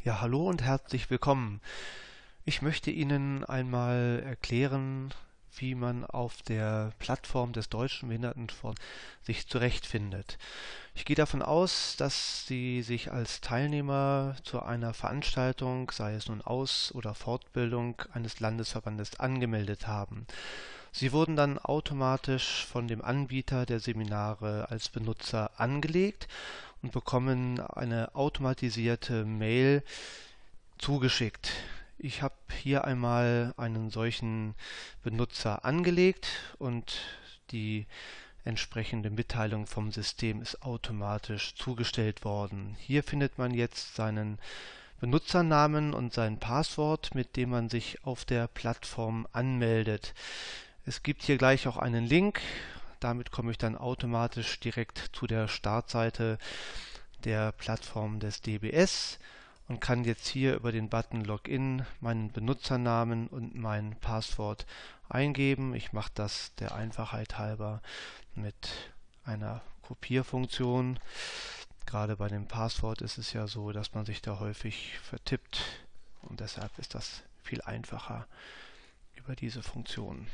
Ja, hallo und herzlich willkommen. Ich möchte Ihnen einmal erklären, wie man auf der Plattform des Deutschen Behindertenfonds sich zurechtfindet. Ich gehe davon aus, dass Sie sich als Teilnehmer zu einer Veranstaltung, sei es nun Aus- oder Fortbildung eines Landesverbandes, angemeldet haben. Sie wurden dann automatisch von dem Anbieter der Seminare als Benutzer angelegt und bekommen eine automatisierte Mail zugeschickt. Ich habe hier einmal einen solchen Benutzer angelegt und die entsprechende Mitteilung vom System ist automatisch zugestellt worden. Hier findet man jetzt seinen Benutzernamen und sein Passwort, mit dem man sich auf der Plattform anmeldet. Es gibt hier gleich auch einen Link. Damit komme ich dann automatisch direkt zu der Startseite der Plattform des DBS und kann jetzt hier über den Button Login meinen Benutzernamen und mein Passwort eingeben. Ich mache das der Einfachheit halber mit einer Kopierfunktion. Gerade bei dem Passwort ist es ja so, dass man sich da häufig vertippt und deshalb ist das viel einfacher über diese Funktion.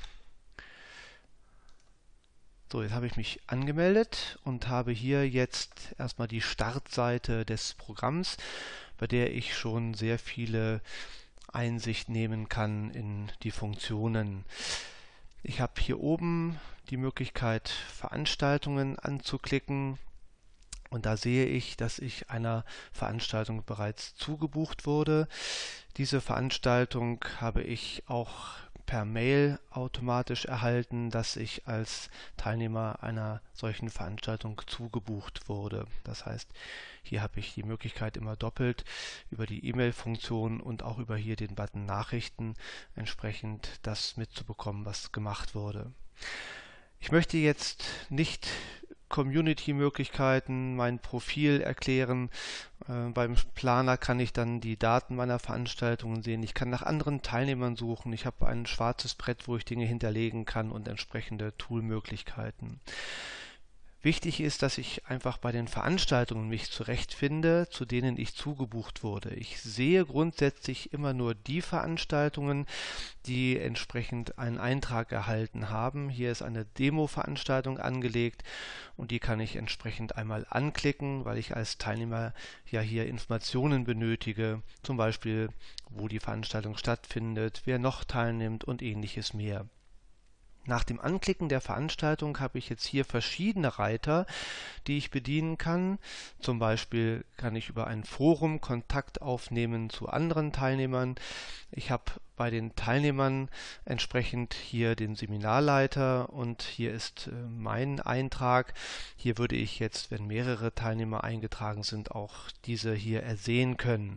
So, jetzt habe ich mich angemeldet und habe hier jetzt erstmal die Startseite des Programms, bei der ich schon sehr viele Einsicht nehmen kann in die Funktionen. Ich habe hier oben die Möglichkeit, Veranstaltungen anzuklicken. Und da sehe ich, dass ich einer Veranstaltung bereits zugebucht wurde. Diese Veranstaltung habe ich auch per Mail automatisch erhalten, dass ich als Teilnehmer einer solchen Veranstaltung zugebucht wurde. Das heißt, hier habe ich die Möglichkeit, immer doppelt über die E-Mail-Funktion und auch über hier den Button Nachrichten entsprechend das mitzubekommen, was gemacht wurde. Ich möchte jetzt nicht Community-Möglichkeiten, mein Profil erklären. Beim Planer kann ich dann die Daten meiner Veranstaltungen sehen. Ich kann nach anderen Teilnehmern suchen. Ich habe ein schwarzes Brett, wo ich Dinge hinterlegen kann und entsprechende Toolmöglichkeiten. Wichtig ist, dass ich einfach bei den Veranstaltungen mich zurechtfinde, zu denen ich zugebucht wurde. Ich sehe grundsätzlich immer nur die Veranstaltungen, die entsprechend einen Eintrag erhalten haben. Hier ist eine Demo-Veranstaltung angelegt und die kann ich entsprechend einmal anklicken, weil ich als Teilnehmer ja hier Informationen benötige, zum Beispiel wo die Veranstaltung stattfindet, wer noch teilnimmt und ähnliches mehr. Nach dem Anklicken der Veranstaltung habe ich jetzt hier verschiedene Reiter, die ich bedienen kann. Zum Beispiel kann ich über ein Forum Kontakt aufnehmen zu anderen Teilnehmern. Ich habe bei den Teilnehmern entsprechend hier den Seminarleiter und hier ist mein Eintrag. Hier würde ich jetzt, wenn mehrere Teilnehmer eingetragen sind, auch diese hier ersehen können.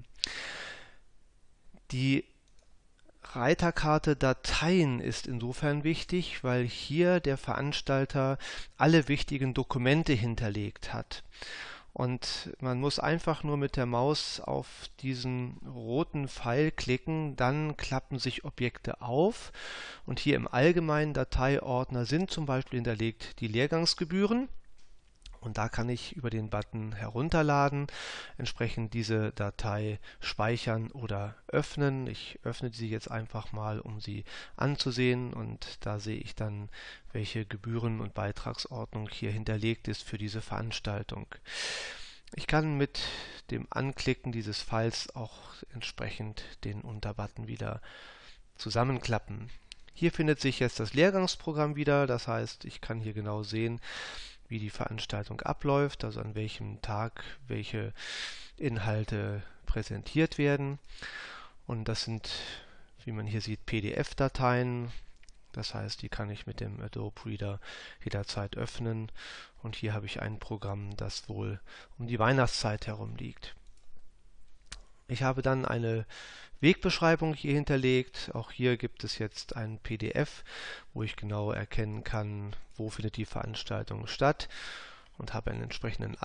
Die Reiterkarte Dateien ist insofern wichtig, weil hier der Veranstalter alle wichtigen Dokumente hinterlegt hat. Und man muss einfach nur mit der Maus auf diesen roten Pfeil klicken, dann klappen sich Objekte auf und hier im allgemeinen Dateiordner sind zum Beispiel hinterlegt die Lehrgangsgebühren. Und da kann ich über den Button Herunterladen entsprechend diese Datei speichern oder öffnen. Ich öffne sie jetzt einfach mal, um sie anzusehen. Und da sehe ich dann, welche Gebühren- und Beitragsordnung hier hinterlegt ist für diese Veranstaltung. Ich kann mit dem Anklicken dieses Pfeils auch entsprechend den Unterbutton wieder zusammenklappen. Hier findet sich jetzt das Lehrgangsprogramm wieder, das heißt, ich kann hier genau sehen, wie die Veranstaltung abläuft, also an welchem Tag welche Inhalte präsentiert werden. Und das sind, wie man hier sieht, PDF-Dateien. Das heißt, die kann ich mit dem Adobe Reader jederzeit öffnen. Und hier habe ich ein Programm, das wohl um die Weihnachtszeit herum liegt. Ich habe dann eine Wegbeschreibung hier hinterlegt. Auch hier gibt es jetzt ein PDF, wo ich genau erkennen kann, wo findet die Veranstaltung statt und habe einen entsprechenden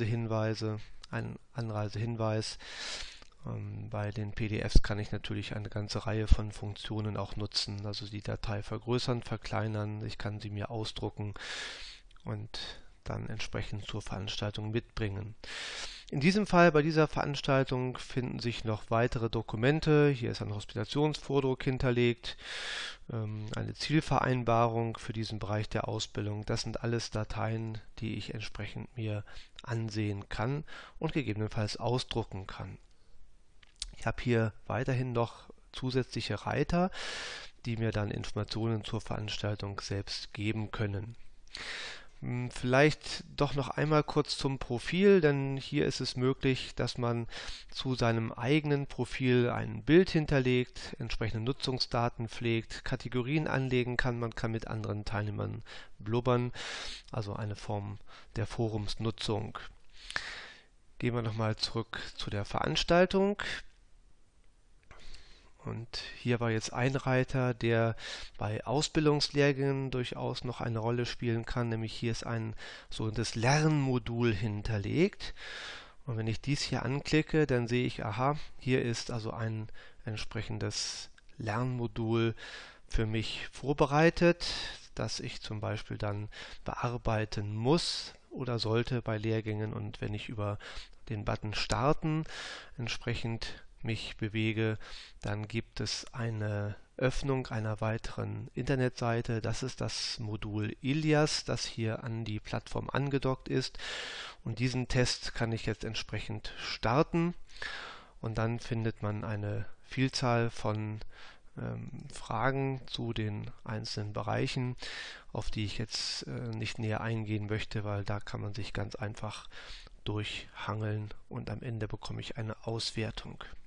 Anreisehinweis. Bei den PDFs kann ich natürlich eine ganze Reihe von Funktionen auch nutzen, also die Datei vergrößern, verkleinern. Ich kann sie mir ausdrucken und dann entsprechend zur Veranstaltung mitbringen. In diesem Fall, bei dieser Veranstaltung, finden sich noch weitere Dokumente. Hier ist ein Hospitationsvordruck hinterlegt, eine Zielvereinbarung für diesen Bereich der Ausbildung. Das sind alles Dateien, die ich entsprechend mir ansehen kann und gegebenenfalls ausdrucken kann. Ich habe hier weiterhin noch zusätzliche Reiter, die mir dann Informationen zur Veranstaltung selbst geben können. Vielleicht doch noch einmal kurz zum Profil, denn hier ist es möglich, dass man zu seinem eigenen Profil ein Bild hinterlegt, entsprechende Nutzungsdaten pflegt, Kategorien anlegen kann, man kann mit anderen Teilnehmern blubbern, also eine Form der Forumsnutzung. Gehen wir nochmal zurück zu der Veranstaltung. Und hier war jetzt ein Reiter, der bei Ausbildungslehrgängen durchaus noch eine Rolle spielen kann, nämlich hier ist ein sogenanntes Lernmodul hinterlegt. Und wenn ich dies hier anklicke, dann sehe ich, aha, hier ist also ein entsprechendes Lernmodul für mich vorbereitet, das ich zum Beispiel dann bearbeiten muss oder sollte bei Lehrgängen. Und wenn ich über den Button Starten entsprechend mich bewege, dann gibt es eine Öffnung einer weiteren Internetseite. Das ist das Modul Ilias, das hier an die Plattform angedockt ist. Und diesen Test kann ich jetzt entsprechend starten. Und dann findet man eine Vielzahl von Fragen zu den einzelnen Bereichen, auf die ich jetzt nicht näher eingehen möchte, weil da kann man sich ganz einfach durchhangeln und am Ende bekomme ich eine Auswertung.